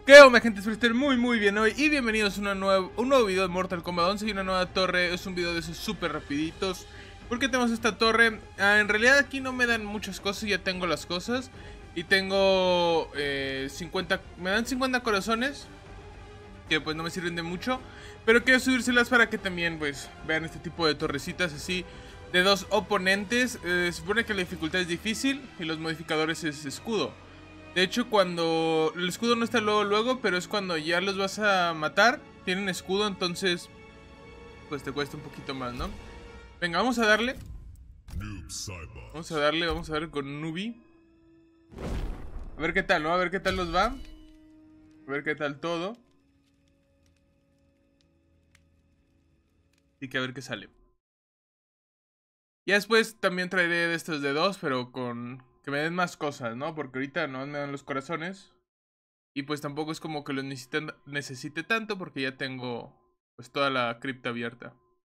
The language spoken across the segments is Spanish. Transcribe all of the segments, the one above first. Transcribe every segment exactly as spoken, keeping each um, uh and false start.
¿Qué onda, gente? Espero estén muy muy bien hoy y bienvenidos a una nueva, un nuevo video de Mortal Kombat once y una nueva torre. Es un video de esos súper rapiditos. ¿Por qué tenemos esta torre? Ah, en realidad aquí no me dan muchas cosas, ya tengo las cosas. Y tengo eh, cincuenta, me dan cincuenta corazones, que pues no me sirven de mucho, pero quiero subírselas para que también pues vean este tipo de torrecitas así de dos oponentes. eh, Se supone que la dificultad es difícil y los modificadores es escudo. De hecho, cuando el escudo no está luego luego, pero es cuando ya los vas a matar, tienen escudo, entonces pues te cuesta un poquito más, ¿no? Venga, vamos a darle. Vamos a darle, vamos a ver con Nubi. A ver qué tal, ¿no? A ver qué tal nos va. A ver qué tal todo. Y que a ver qué sale. Ya después también traeré de estos de dos, pero con que me den más cosas, ¿no? Porque ahorita no me dan los corazones. Y pues tampoco es como que los necesite, necesite tanto, porque ya tengo pues toda la cripta abierta.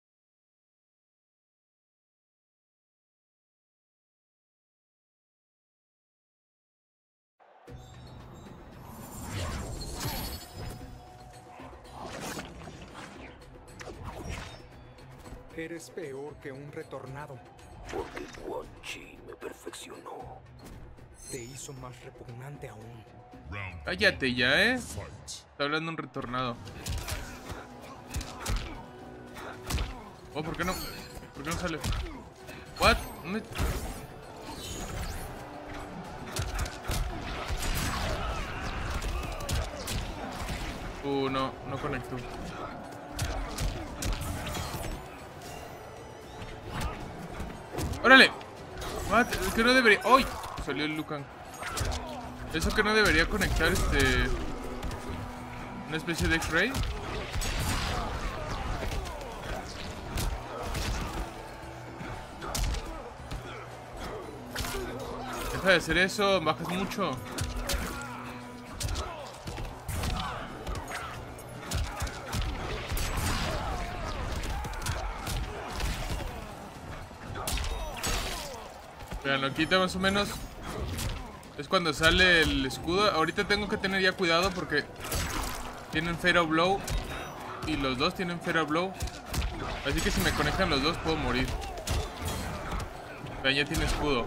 Eres peor que un retornado. Porque Quan Chi me perfeccionó. Te hizo más repugnante aún. Cállate ya, ¿eh? Está hablando un retornado. Oh, ¿por qué no? ¿Por qué no sale? What? ¿Dónde? Uh, no, no conectó. ¡Órale! What? Que no debería... ¡Ay! Salió el Lucan. Eso que no debería conectar este... una especie de X-Ray. Deja de hacer eso, bajas mucho. Vean, lo quita más o menos. Es cuando sale el escudo. Ahorita tengo que tener ya cuidado porque tienen Fatal Blow. Y los dos tienen Fatal Blow. Así que si me conectan los dos puedo morir. Vean, ya tiene escudo.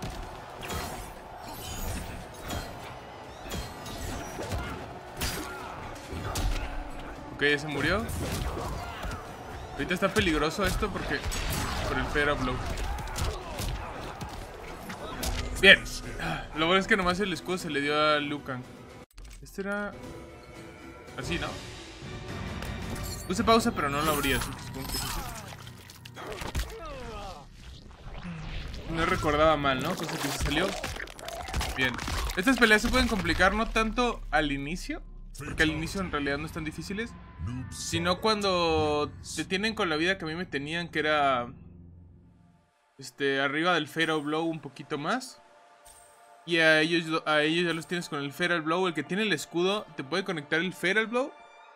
Ok, ya se murió. Ahorita está peligroso esto porque por el Fatal Blow. Bien. Lo bueno es que nomás el escudo se le dio a Liu Kang. Este era... así, ¿no? Puse pausa pero no lo abría, así que supongo que sí. No recordaba mal, ¿no? Cosa que se salió. Bien. Estas peleas se pueden complicar no tanto al inicio, porque al inicio en realidad no están difíciles, sino cuando te tienen con la vida que a mí me tenían, que era... este, arriba del Fatal Blow un poquito más. Y a ellos, a ellos ya los tienes con el Fatal Blow. El que tiene el escudo te puede conectar el Fatal Blow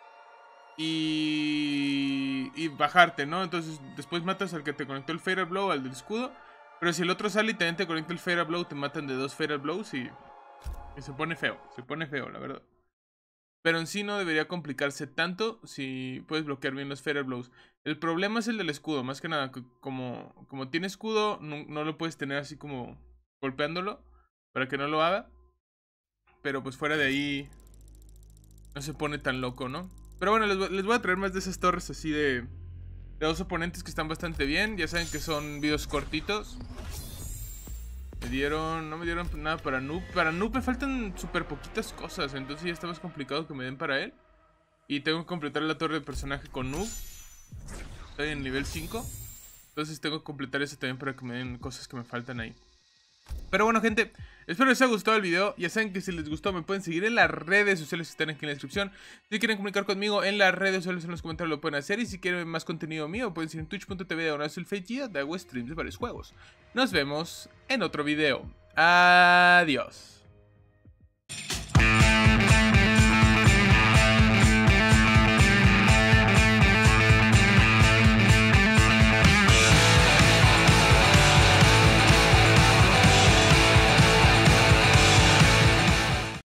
y, y bajarte, ¿no? Entonces después matas al que te conectó el Fatal Blow, al del escudo. Pero si el otro sale y también te conecta el Fatal Blow, te matan de dos Fatal Blows y, y se pone feo. Se pone feo, la verdad. Pero en sí no debería complicarse tanto si puedes bloquear bien los Fatal Blows. El problema es el del escudo, más que nada. Que como, como tiene escudo, no, no lo puedes tener así como golpeándolo para que no lo haga. Pero pues fuera de ahí no se pone tan loco, ¿no? Pero bueno, les, les voy a traer más de esas torres así de, de dos oponentes que están bastante bien. Ya saben que son videos cortitos. Me dieron... no me dieron nada para Noob. Para Noob me faltan súper poquitas cosas, entonces ya está más complicado que me den para él. Y tengo que completar la torre de personaje con Noob. Estoy en nivel cinco. Entonces tengo que completar eso también para que me den cosas que me faltan ahí. Pero bueno, gente, espero les haya gustado el video. Ya saben que si les gustó me pueden seguir en las redes sociales que están aquí en la descripción. Si quieren comunicar conmigo en las redes sociales, en los comentarios lo pueden hacer. Y si quieren más contenido mío pueden seguir en twitch punto tv diagonal sulfate, donde hago streams de varios juegos. Nos vemos en otro video. Adiós.